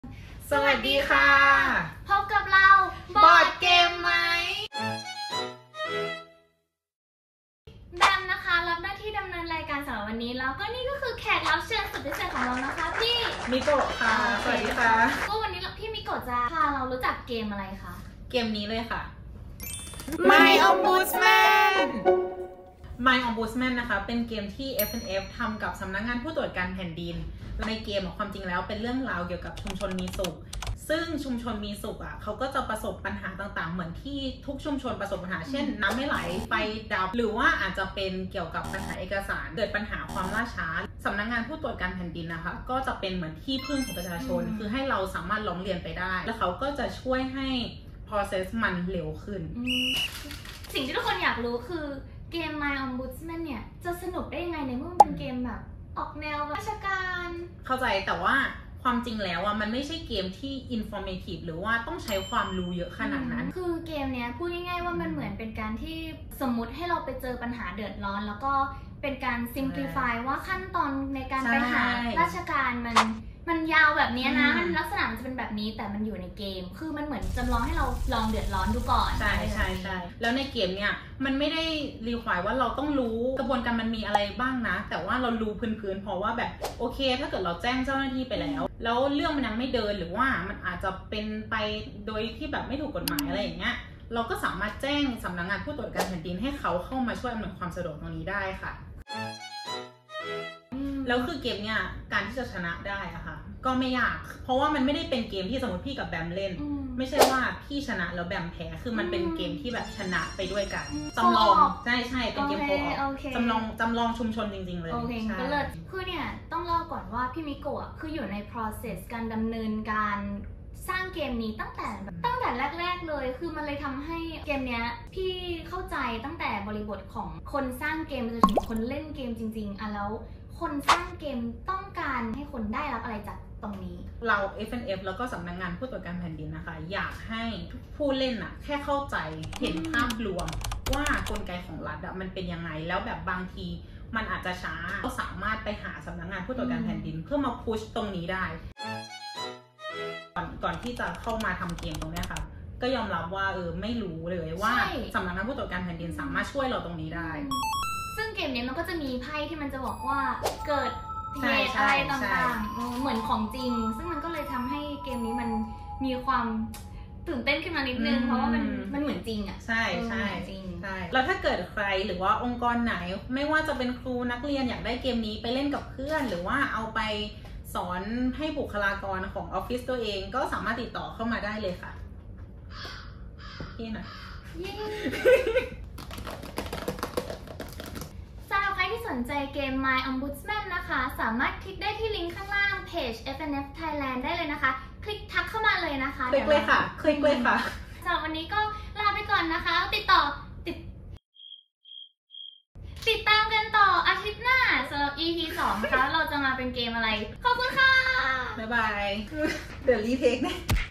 สวัสดีค่ะพบกับเราบอร์ดเกมไหมแบมนะคะรับหน้าที่ดำเนินรายการสำหรับวันนี้แล้วก็นี่ก็คือแขกรับเชิญสุดพิเศษของเรานะคะพี่มิโกะค่ะสวัสดีค่ะก็วันนี้พี่มิโกะจะพาเรารู้จักเกมอะไรคะเกมนี้เลยค่ะ My Ombudsman My Ombudsman นะคะเป็นเกมที่ FNF ทำกับสำนักงานผู้ตรวจการแผ่นดินในเกมความจริงแล้วเป็นเรื่องราวเกี่ยวกับชุมชนมีสุขซึ่งชุมชนมีสุขเขาก็จะประสบปัญหาต่างๆเหมือนที่ทุกชุมชนประสบปัญหาเช่นน้ำไม่ไหลไฟดับหรือว่าอาจจะเป็นเกี่ยวกับปัญหาเอกสารเกิดปัญหาความล่าช้าสำนักงานผู้ตรวจการแผ่นดินนะคะก็จะเป็นเหมือนที่พึ่งของประชาชนคือให้เราสามารถร้องเรียนไปได้แล้วเขาก็จะช่วยให้ process มันเร็วขึ้นสิ่งที่ทุกคนอยากรู้คือเกม My Ombudsman เนี่ยจะสนุกได้ยังไงในเมื่อมันเป็นเกมแบบออกแนวราชการเข้าใจแต่ว่าความจริงแล้วมันไม่ใช่เกมที่ informative หรือว่าต้องใช้ความรู้เยอะขนาดนั้นคือเกมเนี้ยพูดง่ายๆว่ามันเหมือนเป็นการที่สมมุติให้เราไปเจอปัญหาเดือดร้อนแล้วก็เป็นการ simplify ว่าขั้นตอนในการไปหาราชการมันยาวแบบนี้นะมันลักษณะมันจะเป็นแบบนี้แต่มันอยู่ในเกมคือมันเหมือนจำลองให้เราลองเดือดร้อนดูก่อนใช่แล้วในเกมเนี่ยมันไม่ได้รีควายว่าเราต้องรู้กระบวนการมันมีอะไรบ้างนะแต่ว่าเรารู้พื้นๆเพราะว่าแบบโอเคถ้าเกิดเราแจ้งเจ้าหน้าที่ไปแล้วเรื่องมันยังไม่เดินหรือว่ามันอาจจะเป็นไปโดยที่แบบไม่ถูกกฎหมายอะไรอย่างเงี้ยเราก็สามารถแจ้งสำนักงานผู้ตรวจการแผ่นดินให้เขาเข้ามาช่วยอำนวยความสะดวกตรงนี้ได้ค่ะแล้วคือเกมเนี่ยการที่จะชนะได้อะค่ะก็ไม่ยากเพราะว่ามันไม่ได้เป็นเกมที่สมมติพี่กับแบมเล่นไม่ใช่ว่าพี่ชนะแล้วแบมแพ้คือมันเป็นเกมที่แบบชนะไปด้วยกันจำลองใช่เป็นเกมโคออจำลองชุมชนจริงๆเลยโอเคก็เลยคือเนี่ยต้องเล่าก่อนว่าพี่มิโกะคืออยู่ใน process การดำเนินการสร้างเกมนี้ตั้งแต่แรกๆเลยคือมันเลยทำให้เกมเนี้ยพี่เข้าใจตั้งแต่บริบทของคนสร้างเกมจนถึงคนเล่นเกมจริงๆแล้วคนสร้างเกมต้องการให้คนได้รับอะไรจากตรงนี้เรา FNF แล้วก็สำนักงานผู้ตรวจการแผ่นดินนะคะอยากให้ผู้เล่นแค่เข้าใจเห็นภาพรวมว่ากลไกของรัฐมันเป็นยังไงแล้วแบบบางทีมันอาจจะช้าเราสามารถไปหาสำนักงานผู้ตรวจการแผ่นดินเพื่อมาพุชตรงนี้ได้ก่อนที่จะเข้ามาทำเกมตรงนี้ค่ะก็ยอมรับว่าไม่รู้เลยว่าสำนักงานผู้ตรวจการแผ่นดินสามารถช่วยเราตรงนี้ได้ซึ่งเกมนี้มันก็จะมีไพ่ที่มันจะบอกว่าเกิดเหตุอะไรต่างๆเหมือนของจริงซึ่งมันก็เลยทำให้เกมนี้มันมีความตื่นเต้นขึ้นมานิดนึงเพราะว่ามันเหมือนจริงอ่ะใช่จริงแล้วถ้าเกิดใครหรือว่าองค์กรไหนไม่ว่าจะเป็นครูนักเรียนอยากได้เกมนี้ไปเล่นกับเพื่อนหรือว่าเอาไปสอนให้บุคลากรของออฟฟิศตัวเองก็สามารถติดต่อเข้ามาได้เลยค่ะพี่นะที่สนใจเกม My Ombudsman นะคะสามารถคลิกได้ที่ลิงก์ข้างล่างเพจ FNF Thailand ได้เลยนะคะคลิกทักเข้ามาเลยนะคะคลิกเลยค่ะสำหรับวันนี้ก็ลาไปก่อนนะคะติดตามกันต่ออาทิตย์หน้าสำหรับ EP 2 นะคะเราจะมาเป็นเกมอะไรขอบคุณค่ะบ๊ายบายเดี๋ยวรีเทคนะ